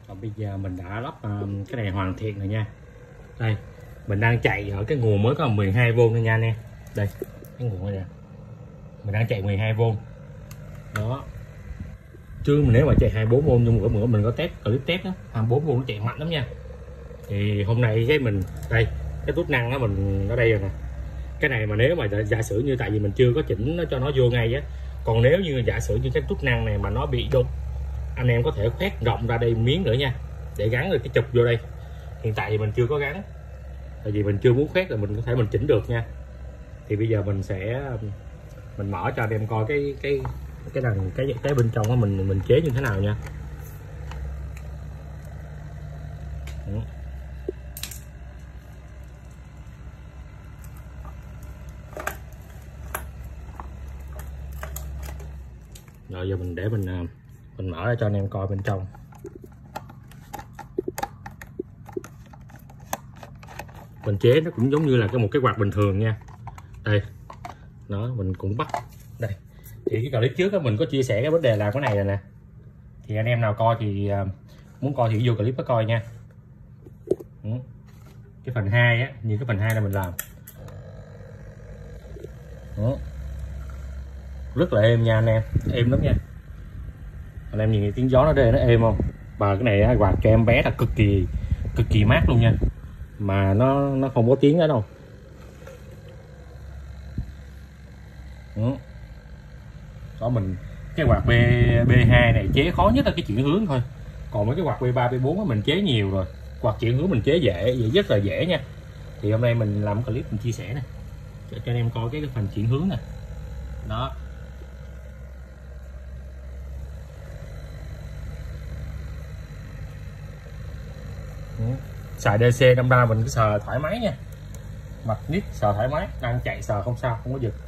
Còn bây giờ mình đã lắp cái này hoàn thiện rồi nha. Đây, mình đang chạy ở cái nguồn mới có 12V thôi nha anh em. Đây, cái nguồn này nè. Mình đang chạy 12V. Đó. Chứ nếu mà chạy 24V như bữa mình có clip test đó, 24V nó chạy mạnh lắm nha. Thì hôm nay cái mình đây, cái tút năng đó mình ở đây rồi nè. Cái này mà nếu mà giả sử như tại vì mình chưa có chỉnh nó cho nó vô ngay á. Còn nếu như giả sử như cái tút năng này mà nó bị đục, anh em có thể khoét rộng ra đây miếng nữa nha, để gắn được cái trục vô đây. Hiện tại thì mình chưa có gắn, tại vì mình chưa muốn khoét, là mình có thể mình chỉnh được nha. Thì bây giờ mình mở cho anh em coi cái bên trong đó mình chế như thế nào nha. Rồi giờ mình để mình mở ra cho anh em coi bên trong. Mình chế nó cũng giống như là một cái quạt bình thường nha. Đây, nó mình cũng bắt đây. Thì cái clip trước đó mình có chia sẻ cái vấn đề làm cái này rồi nè. Thì anh em nào coi thì muốn coi thì vô clip đó coi nha. Cái phần 2 á, như cái phần 2 là mình làm. Rất là êm nha anh em, êm lắm nha. Anh em nhìn tiếng gió nó đây nó êm không? Và cái này quạt cho em bé là cực kỳ mát luôn nha. Mà nó không có tiếng đó đâu. Đó mình cái quạt B2 này chế khó nhất là cái chuyển hướng thôi. Còn mấy cái quạt B3 B4 mình chế nhiều rồi. Quạt chuyển hướng mình chế rất là dễ nha. Thì hôm nay mình làm clip mình chia sẻ nè, cho anh em coi cái phần chuyển hướng nè. Đó. Xài DC đâm ra mình cứ sờ thoải mái nha, mặt nít sờ thoải mái, đang chạy sờ không sao, không có giật.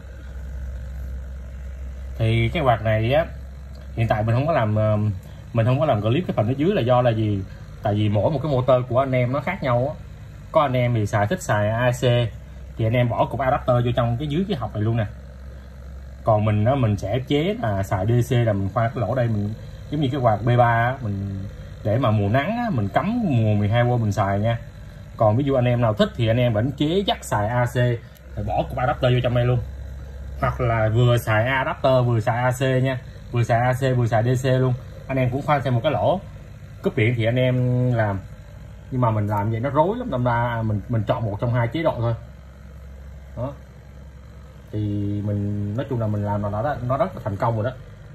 Thì cái quạt này á, hiện tại mình không có làm clip cái phần ở dưới là do là gì? Tại vì mỗi một cái motor của anh em nó khác nhau á. Có anh em thì thích xài AC thì anh em bỏ cục adapter vô trong cái dưới cái hộc này luôn nè. Còn mình sẽ chế là xài DC, là mình khoan cái lỗ đây, mình giống như cái quạt B3 á, mình để mà mùa nắng á, mình cắm mùa 12V mình xài nha. Còn ví dụ anh em nào thích thì anh em vẫn chế dắt xài AC, rồi bỏ cục adapter vô trong đây luôn. Hoặc là vừa xài adapter vừa xài AC nha, vừa xài AC vừa xài DC luôn. Anh em cũng khoan thêm một cái lỗ. Cúp điện thì anh em làm, nhưng mà mình làm vậy nó rối lắm, đâm ra mình chọn một trong hai chế độ thôi. Đó. Thì mình nói chung là mình làm nó rất là thành công rồi đó.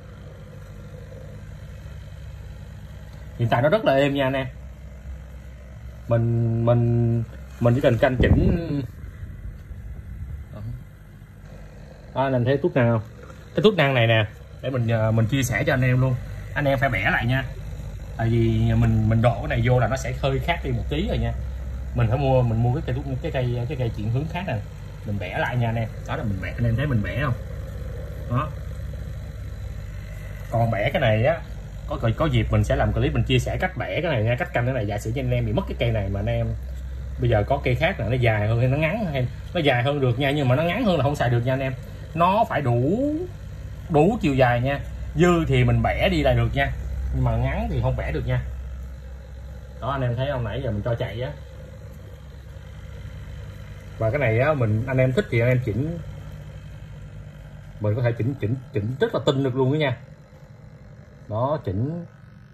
Hiện tại nó rất là êm nha anh em. Mình chỉ cần canh chỉnh. Đó, anh em thấy tút năng không? Cái tút năng này nè, để mình chia sẻ cho anh em luôn. Anh em phải bẻ lại nha. Tại vì mình đổ cái này vô là nó sẽ hơi khác đi một tí rồi nha. Mình mua cái cây chuyển hướng khác nè. Mình bẻ lại nha anh em. Đó là mình bẻ, anh em thấy mình bẻ không? Đó. Còn bẻ cái này á, có dịp mình sẽ làm clip mình chia sẻ cách bẻ cái này nha, cách canh cái này. Giả sử cho anh em bị mất cái cây này mà anh em bây giờ có cây khác là nó dài hơn hay nó ngắn hay nó dài hơn được nha, nhưng mà nó ngắn hơn là không xài được nha anh em. Nó phải đủ chiều dài nha. Dư thì mình bẻ đi là được nha, nhưng mà ngắn thì không bẻ được nha. Đó, anh em thấy không, nãy giờ mình cho chạy á. Và cái này á, anh em thích thì anh em chỉnh, mình có thể chỉnh rất là tinh được luôn đó nha. Đó, chỉnh,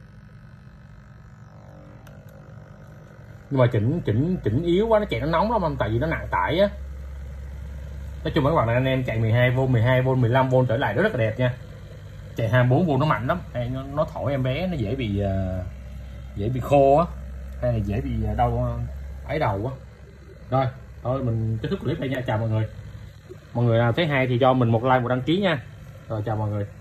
nhưng mà chỉnh yếu quá nó chạy nó nóng lắm, tại vì nó nặng tải á. Nói chung các bạn này anh em chạy 12V 15V trở lại rất là đẹp nha. Chạy 24V nó mạnh lắm, nó thổi em bé nó dễ bị khô á, hay là dễ bị đau ấy đầu á. Rồi thôi mình kết thúc clip đây nha. Chào mọi người. Mọi người nào thấy hay thì cho mình một like, một đăng ký nha. Rồi chào mọi người.